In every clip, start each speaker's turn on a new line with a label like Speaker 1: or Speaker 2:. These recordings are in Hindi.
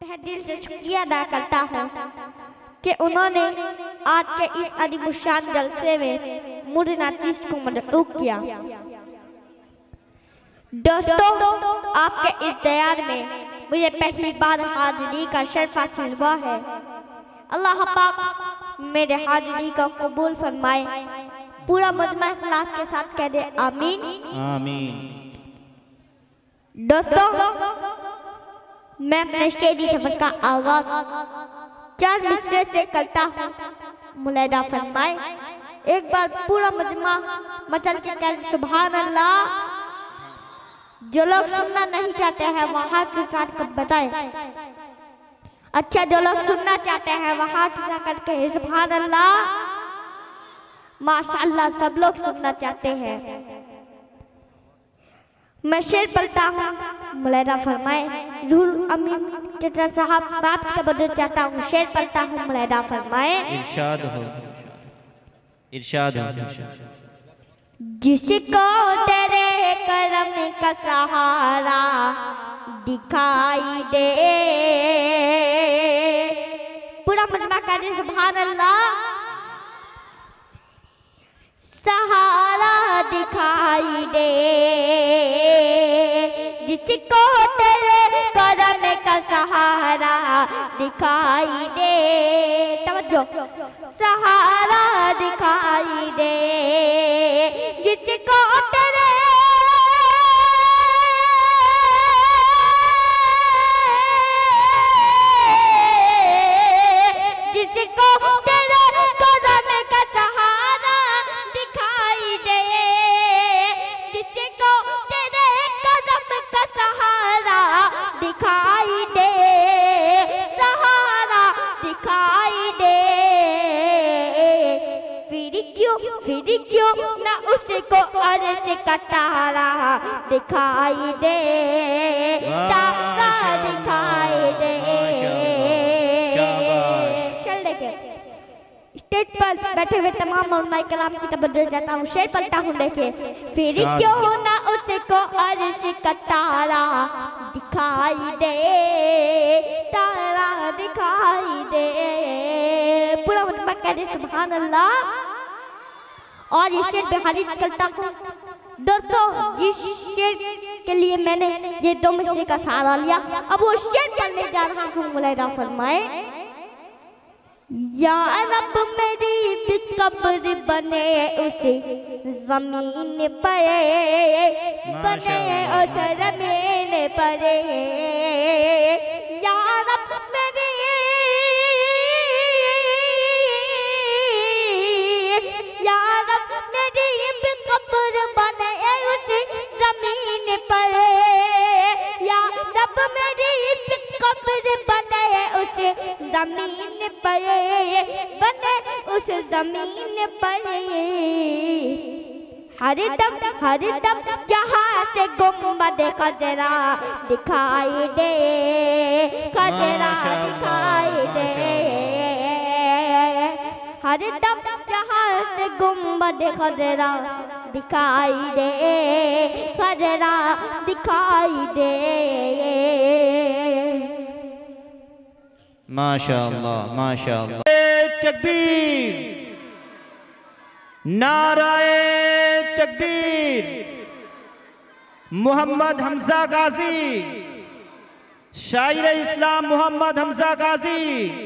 Speaker 1: तहे दिल से शुक्रिया अदा करता हूँ कि उन्होंने आज के इस अजीमुशान जलसे में मुझे नाचिस को मदद किया। दोस्तों, आपके इस दयार में मुझे पहली बार हाजिरी का शर्फ हासिल हुआ है। अल्लाह पाक मेरे हाजिरी को कबूल फरमाए। पूरा मजमा इखलास के साथ कह दे आमीन
Speaker 2: आमीन।
Speaker 1: दोस्तों, मैं अपने स्टेजी सफर का आगाज 4 हिस्से से करता हूँ, मुलाहिदा फरमाए। एक बार पूरा मजमा मचल के कह सुभान अल्लाह। जो लोग सुनना नहीं चाहते हैं वह हाथ उठा कर बताए। अच्छा, जो लोग सुनना चाहते हैं वह हाथ उठा करके सुभान अल्लाह। माशाअल्लाह, सब लोग सुनना चाहते हैं। मैं शेर पढ़ता हूँ, मुलाहिदा फरमाए। रूहुल अमीन चाचा साहब बाप का बदल चाहता हूँ, शेर पढ़ता हूँ, मुलाहिदा फरमाए।
Speaker 2: इरशाद हो, इरशाद हो।
Speaker 1: जिसको तेरे करम का सहारा दिखाई दे, पूरा मजमा कर दे सुभान अल्लाह। सहारा दिखाई दे, जिसको तेरे करम का सहारा दिखाई दे। तवज्जो, सहारा दिखाई दे, जिसको तेरे करम का सहारा दिखाई दे, जिसको तेरे करम का सहारा दिखाई दे, सहारा दिखाई दे। फिर क्यों ना उसको अर्श का तारा दिखाई दे, तारा दिखाई दे। चल देखे स्टेज पर बैठे हुए तमाम मौलाना कलाम की तवज्जो चाहता हूँ, शेर पढ़ता हूँ, देखे। फिर क्यों ना उसको अर्श का तारा दिखाई दे, तारा दिखाई दे। पूरा मजमा कह दे सुभान अल्लाह। और इस शेर पे हाजिर करता हूँ। दोस्तों, जिस शेर के लिए मैंने ये 2 हिस्से का सहारा लिया, अब वो शेर पढ़ने जा रहा हूँ, मुलाहिदा फरमाए। या रब मेरी भी कब्र बने उस जमीन पर, बने उस जमीन पर। या रब मेरी, या रब मेरी भी कब्र बने उस जमीन पर। या रब मेरी भी कब्र बने उस जमीन पर, बने उस जमीन पर। हर दम जहाँ से गुम्बद खजरा दिखाई दे, खजरा दिखाई दे। हर दम जहाँ से गुम्बद खजरा दिखाई दे, खजरा दिखाई दे।
Speaker 2: माशाअल्लाह, माशाअल्लाह। तकबीर, नाराए तकबीर। मोहम्मद हमजा गाजी, शायर इस्लाम मोहम्मद हमजा गाजी,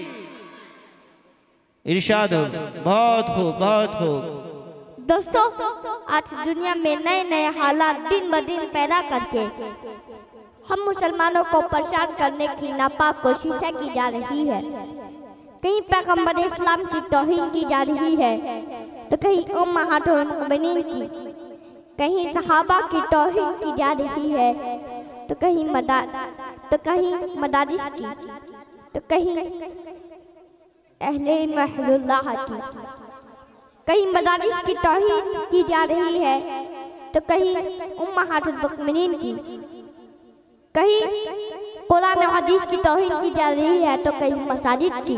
Speaker 2: इरशाद हो। बहुत खूब, बहुत खूब।
Speaker 1: दोस्तों, आज दुनिया में नए नए हालात दिन ब दिन पैदा करके हम मुसलमानों को परेशान करने की नापाक कोशिशें की जा रही है। कहीं पैगंबर इस्लाम की तौहीन की जा रही है, तो कहीं उम्महातुल मोमिनीन की, कहीं सहाबा की तौहीन की जा रही है, तो कहीं मदारिस की, तो कहीं अहले महल्लाह की। कहीं मदारिस की तौहीन की जा रही है, तो कहीं उम्महातुल मोमिनीन की, कहीं कुरान और हदीस की तौहीन की जा रही है, तो कहीं मसाजिद की।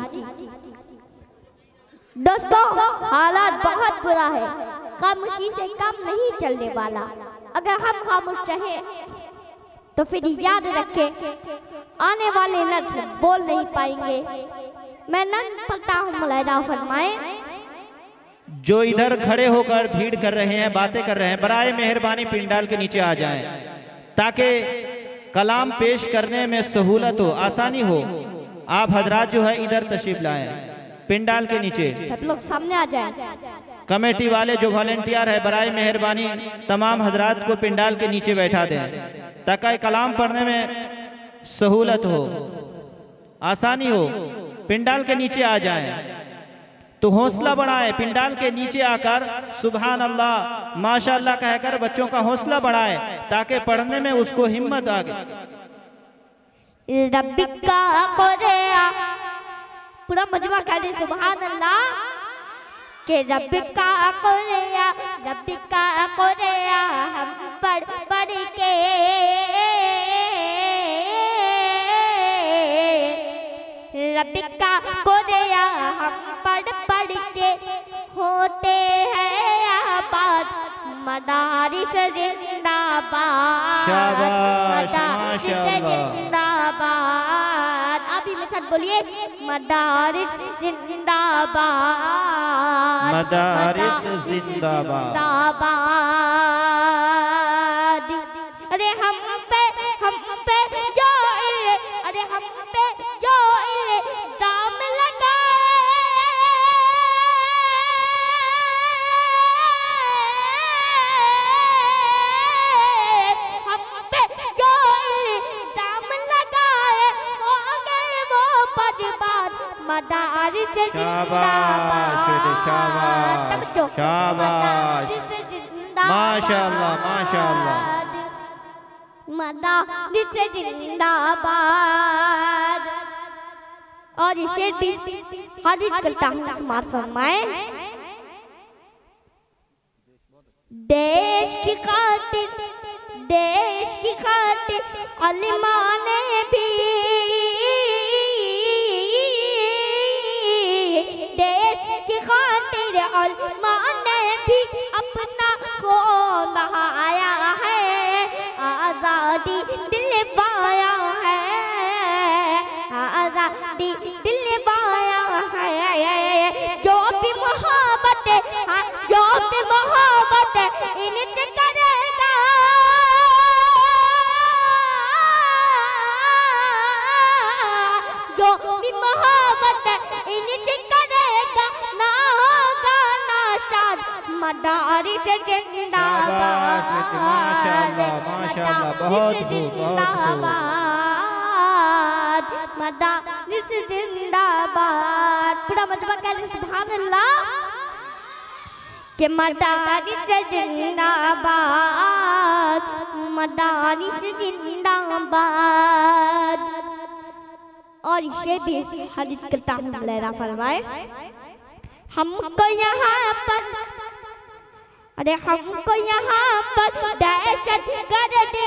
Speaker 1: दोस्तों, हालात बहुत बुरा है, खामोशी से काम नहीं चलने वाला। अगर हम खामोश रहे तो फिर याद रखें आने वाले नस्ल बोल नहीं पाएंगे। मैं नंद पढ़ता हूँ, मुलायदा फरमाए।
Speaker 2: जो इधर खड़े होकर भीड़ कर रहे हैं, बातें कर रहे हैं, बराए मेहरबानी पिंडाल के नीचे आ जाएं ताकि कलाम पेश करने में सहूलत हो, आसानी हो। आप हजरात जो है इधर तशरीफ लाएं पिंडाल के नीचे।
Speaker 1: सब लोग सामने आ जाएं।
Speaker 2: कमेटी वाले जो वॉलेंटियर है बराए मेहरबानी तमाम हजरात को पिंडाल के नीचे बैठा दें ताकि कलाम पढ़ने में सहूलत हो, आसानी हो। पिंडाल के नीचे आ जाएं तो हौसला बढ़ाए। पिंडाल के नीचे आकर सुभान अल्लाह माशाअल्लाह कहकर बच्चों का हौसला बढ़ाए ताकि पढ़ने में उसको हिम्मत आ गई।
Speaker 1: रब्बिका कोरेया पूरा मजमा कह दे सुभान अल्लाह के रब्बिका कोरेया, रब्बिका कोरेया हम पढ़ पढ़ के रब्बिका कोरेया हम पढ़ पढ़ के होते हैं आबाद, मदारिस जिंदाबाद, मदारिस जिंदाबाद। आप ही मेरे साथ बोलिए मदारिस जिंदाबाद,
Speaker 2: मदारिस जिंदाबाद।
Speaker 1: अरे हम पे जो अरे हम पे जो दाम लगाए, हम पे जो दाम लगाए हो गए वो बर्बाद, मदारिस
Speaker 2: शाबाश शाबाश शाबाश, माशाअल्लाह माशाअल्लाह,
Speaker 1: मदारिस जिंदाबाद। और इसे भी हाजिर करता हूँ समाज फरमाए। देश की खातिर अलिमा ने भी, देश की खातिर अलिमा ने भी अपना खून बहाया है, आजादी दिलवाया है, आजादी दिलवाया है। जो भी मोहब्बत जो भी मोहब्बत इनसे करेगा, जो भी मोहब्बत इनसे करेगा ना होगा नाशाद, मदारिस जिंदाबाद,
Speaker 2: माशाअल्लाह माशाअल्लाह, बहुत खूब बहुत खूब।
Speaker 1: मदारिस जिंदाबाद। पूरा मजमा कह दे सुभान अल्लाह के मदारिस जिंदाबाद, मदारिस जिंदाबाद। और इसे भी हाजिर करता हूँ लहरा फरमाए। हमको यहाँ पर अरे हमको यहाँ पर दहशत गर्द,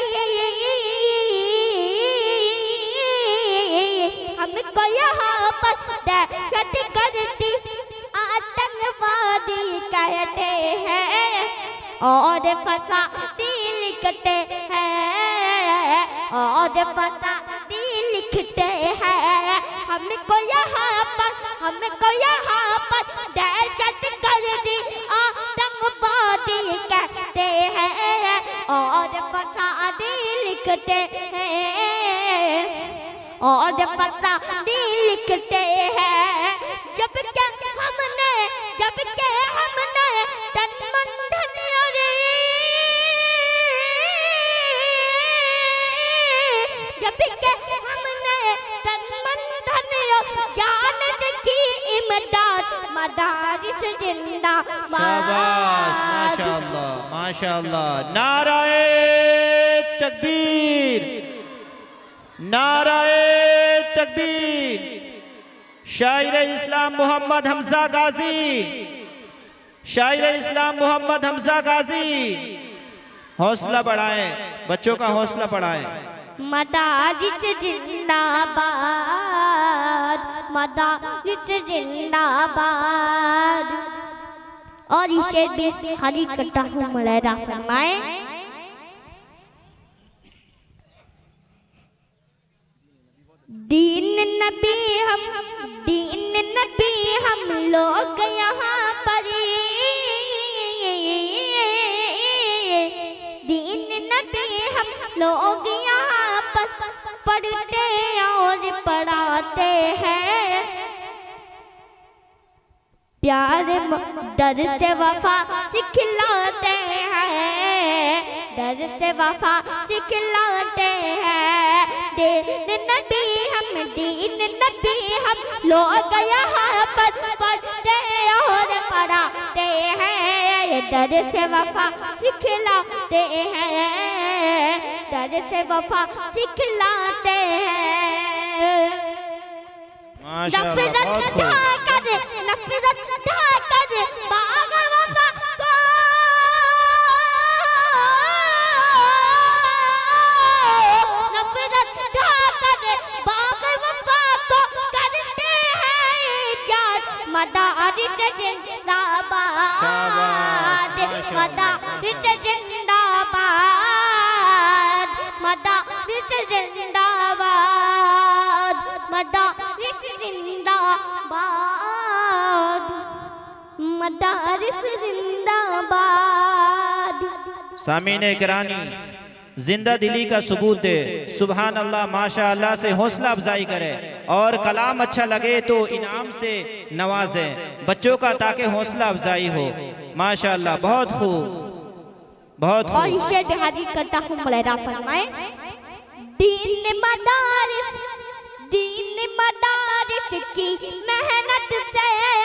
Speaker 1: हमको यहाँ पर दहशत गर्दी आतंकवादी कहते हैं और फसादी लिखते हैं, और फसादी लिखते हैं। हमको यहाँ पर दहशत गर्दी आतंकवादी कहते हैं और फसादी लिखते हैं, और फसादी लिखते हैं। जब के हमने तन मन धन जब के हमने तन मन धन जान से की इमदाद, मदारिस जिंदाबाद।
Speaker 2: शाबाश माशाअल्लाह माशाअल्लाह। नाराए तकबीर, नाराए तकबीर। शायर इस्लाम मोहम्मद हमजा गाजी, शायर इस्लाम मोहम्मद हमजा गाजी। हौसला बढ़ाएं, बच्चों का हौसला बढ़ाएं।
Speaker 1: मदारिस जिंदाबाद, मदारिस जिंदाबाद। और इसे भी हाजिर करता हूँ मुलायदा फरमाए। दीन नबी हम लोग यहाँ पर, दीन नबी हम लोग यहाँ पर पढ़ते और पढ़ाते हैं। प्यार दर से वफा सिखलाते हैं, दर से वफा सिखलाते हैं। दीन नबी हम लोग यहाँ पर पढ़ते और पढ़ाते हैं। दर से वफा सिखलाते हैं, दर से वफा सिखलाते हैं। नफरत ढाकर बाग वफा को, नफरत ढाकर बाग वफा को करते हैं इजाद। मदारिस जिंदाबाद, मदारिस जिंदाबाद, मदारिस जिंदाबाद, मदारिस जिंदाबाद, मदारिस जिंदाबाद।
Speaker 2: सामीने किरानी जिंदा दिली का सबूत दे, सुभान अल्लाह माशा अल्लाह से हौसला अफजाई करे और कलाम अच्छा लगे तो इनाम से नवाजे बच्चों का, ताकि हौसला अफजाई हो। माशा अल्लाह, बहुत खूब, बहुत खूब।
Speaker 1: और इसे हाजिर करता हूँ मौलाना फरमाए, दीन मदारिस की मेहनत से,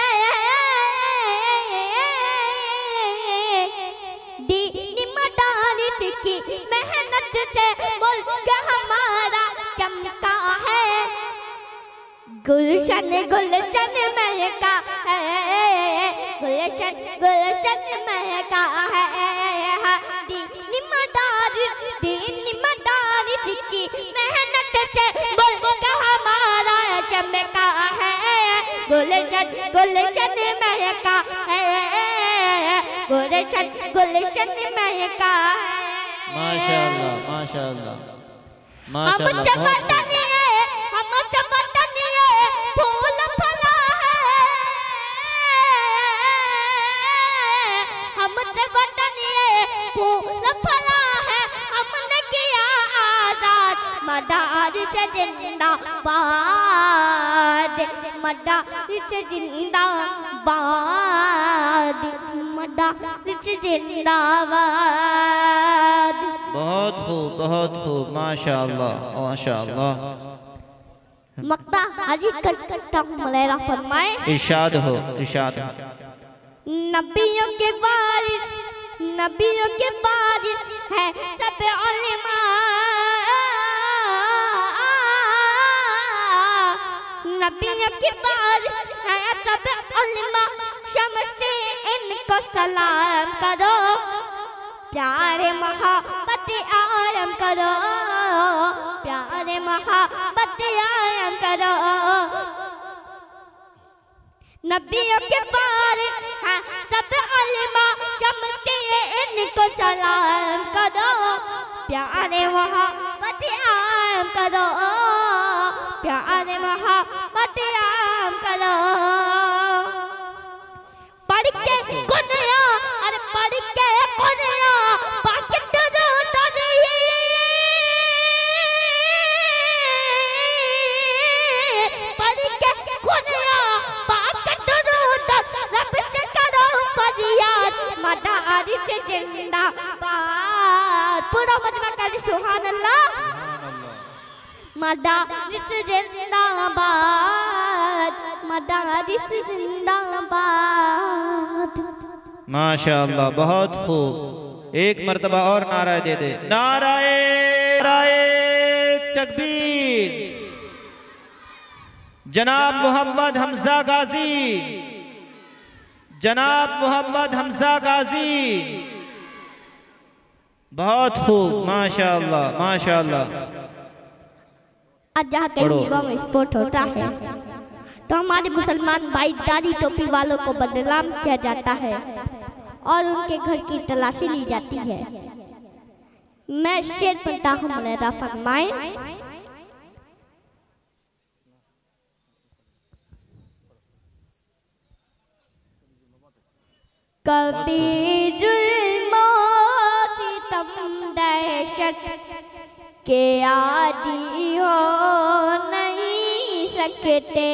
Speaker 1: दीन मदारिस की मेहनत से मुल्क हमारा चमका है। गुलशन गुलशन महका है, गुलशन गुलशन महका है। दीन मदारिस की मेहनत से मुल्क हमारा चमका है। गुलशन गुलशन महका है, गुलशन गुलशन महका है।
Speaker 2: माशाअल्लाह माशाअल्लाह माशाअल्लाह,
Speaker 1: हम चमतनिए फूल फला है, हम चमतनिए फूल फला है। हमने किया आजाद मदारिस जिंदाबाद, मदारिस जिंदाबाद, मदारिस जिंदाबाद।
Speaker 2: बहुत खूब, बहुत खूब, माशाअल्लाह माशाअल्लाह।
Speaker 1: मक्ता हाजिर करता हूँ मौलाना फरमाए,
Speaker 2: इरशाद हो, इरशाद हो।
Speaker 1: नबियों के वारिस है सब उलमा, नबियों के वारिस है सब उलमा। शम्से इनको सलाम करो, प्यारे मोहब्बत आयम करो, प्यारे मोहब्बत आयम करो। नबियों के वारिस हैं सब उलमा, शम्से इनको सलाम करो, प्यारे मोहब्बत आयम करो, प्यारे मोहब्बत आयम करो। पढ़ के कुनिया, अरे पढ़ के कुनिया बाकी दुरूद पढ़ के कुनिया बाकी दुरूद रब से करो फरियाद। मदारिस जिंदाबाद, पूरा मजमा कर सुभान अल्लाह। मदारिस जिंदाबाद, मदारिस जिंदाबाद।
Speaker 2: माशाअल्लाह, बहुत खूब। एक मर्तबा और नारा दे दे, नाराए तकबीर। जनाब मोहम्मद हमजा गाजी, जनाब मोहम्मद हमजा गाजी। बहुत खूब, माशाअल्लाह माशाअल्लाह।
Speaker 1: आज जहाँ कहीं बम विस्फोट होता है तो हमारे मुसलमान भाई दाढ़ी टोपी वालों को बदनाम किया जाता है और उनके घर की तलाशी ली जाती है। मैं शेर पढ़ता हूँ मौलाना फरमाए, कभी जुल्मो सितम दहशत के आदी हो नहीं सकते,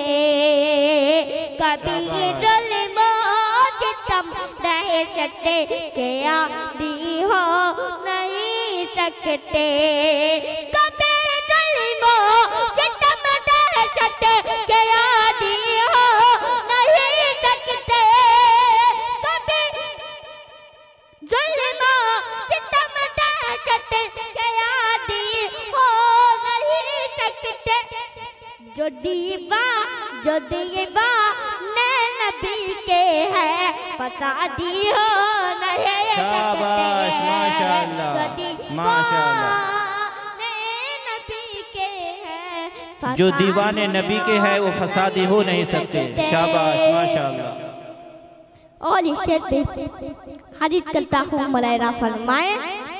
Speaker 1: कभी जुल्मो सितम दहशत के आदी हो नहीं सकते, कभी जुल्मो सितम दहशत के आदी हो नहीं सकते, कभी जुल्मो सितम दहशत के आदी हो नहीं सकते, जो दीवा ने नबी के है फसादी हो नहीं सकते,
Speaker 2: शाबाश माशाअल्लाह माशाअल्लाह।
Speaker 1: नबी के है
Speaker 2: जो दीवाने नबी के है वो फसादी हो नहीं सकते। शाबाश माशाअल्लाह।
Speaker 1: और इस शेर पे हदीस करता हूँ मौलाना फरमाए,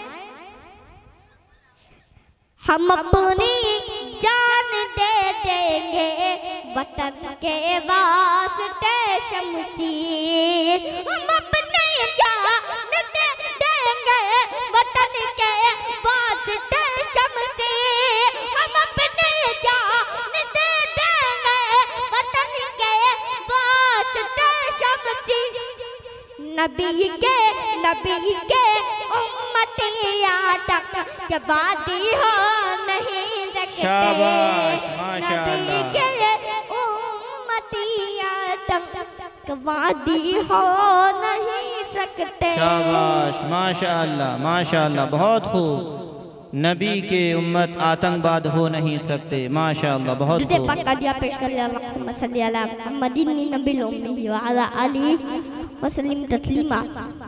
Speaker 1: हम अपनी जान दे देंगे वतन के वास्ते शमशीर, हम अपनी जान दे देंगे वतन के वास्ते शमशीर, हम अपनी जान दे देंगे वतन के वास्ते शमशीर, नबी के उम्मतिया तक के बादी हो नहीं सकते,
Speaker 2: शाबाश माशाअल्लाह।
Speaker 1: नबी के उम्मतिया तक के बादी हो नहीं सकते।
Speaker 2: शाबाश माशाअल्लाह माशाअल्लाह, बहुत खूब। नबी के उम्मत आतंकवाद हो नहीं सकते। माशाअल्लाह बहुत खूब।
Speaker 1: पक्का दिया पेश कर लिया अल्लाहुम्मा सल्ली अला मुहम्मदिन नबील उम्मी व अला आलिहि व सल्लिम तस्लीमा।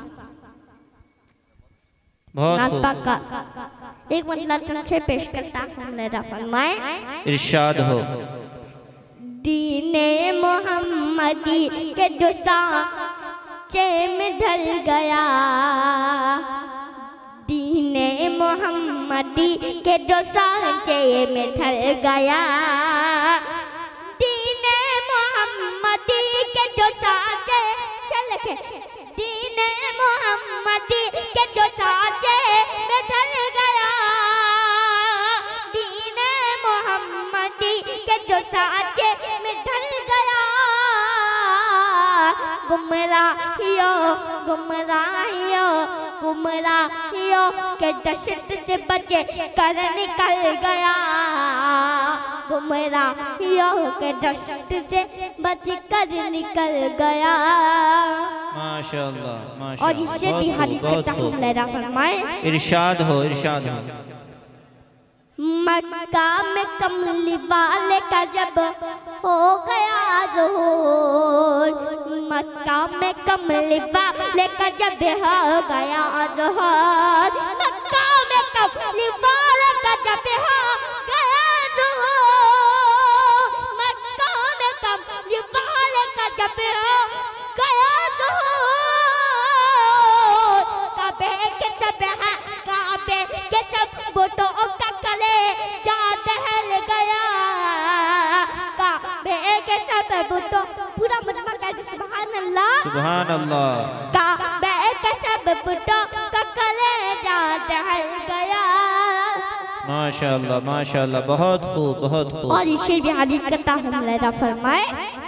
Speaker 2: बहुत खूब।
Speaker 1: पक्का एक मतलब से पेश करता हूँ मेरा फरमाए,
Speaker 2: इरशाद हो।
Speaker 1: दीने मोहम्मदी के जो सांचे में ढल गया, दीने मोहम्मदी के जो सांचे में ढल गया, दीने मोहम्मदी के जो सांचे चल के, दीने मोहम्मदी के जो सांचे में ढल गया, दीने मोहम्मदी के जो सांचे में ढल गया, गुमराहियों के दशत से बचे कर निकल गया, गुमराहियों के दशत से बच कर निकल गया।
Speaker 2: माशाअल्लाह माशाअल्लाह।
Speaker 1: और इससे भी हदीस करता हूँ मेरा फरमाए,
Speaker 2: इरशाद हो इरशाद हो।
Speaker 1: मक्का में कमली वाले का जब हो गया ज़ुहूर, मक्का में कमली वाले का जब हो गया ज़ुहूर, मक्का में कमली वाले का जब हो गया ज़ुहूर, मक्का में कमली वाले का जब हो गया ज़ुहूर, काबे के सब है, काबे के सब बोटो का कले जा दहल गया, काबे के सब बोटो पूरा मजमा का सुभान अल्लाह
Speaker 2: सुभान अल्लाह।
Speaker 1: काबे के सब बोटो का कले जा दहल गया।
Speaker 2: माशाअल्लाह माशाअल्लाह, बहुत खूब बहुत खूब।
Speaker 1: और इसे भी हदीस करता हूँ मेरा फरमाए,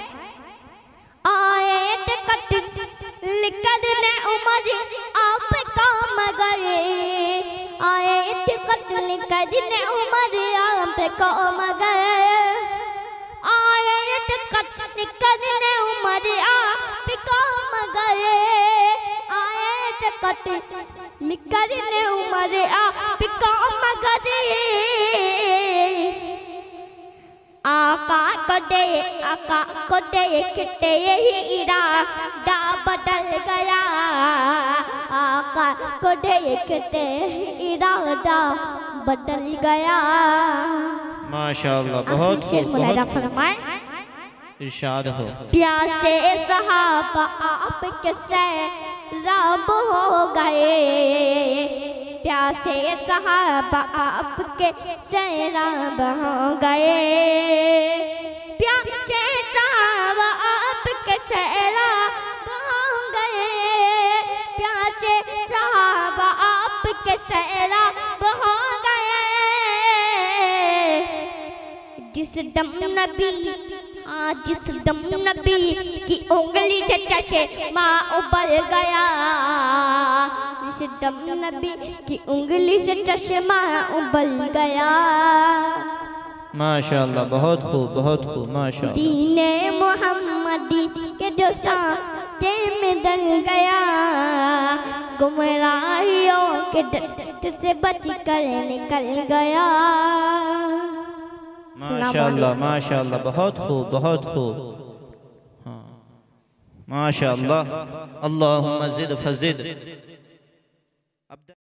Speaker 1: आयत कत्ल करने उमर आपका मगर, आयत कत्ल करने उमर आपका मगर, आयत कत्ल करने उमर आपका मगर, आयत कत्ल करने उमर आपका मगर, आका को देखते यही इरादा बदल गया, आका को देखते इरादा बदल गया।
Speaker 2: माशाअल्लाह बहुत खूब बहुत
Speaker 1: फरमाए,
Speaker 2: इरशाद हो।
Speaker 1: प्यासे सहाबा आपके सैराब हो गए, प्यासे सहाबा आपके सैराब हो गए, प्यासे सहाबा आपके सैराब हो गए, जिस दम नबी जिस दम नबी की उंगली से चश्मा उबल गया, जिस दम नबी की उंगली से चश्मा उबल गया।
Speaker 2: माशाअल्लाह, बहुत खूब, बहुत खूब, माशाअल्लाह।
Speaker 1: दीने मोहम्मदी के जो सांचे में डल गया, गुमराहियों के दस्त से बच कर निकल गया।
Speaker 2: माशाअल्लाह, माशाअल्लाह, बहुत खूब, बहुत खूब, हाँ, माशाअल्लाह। अल्लाहुम्मा ज़िद फज़िद।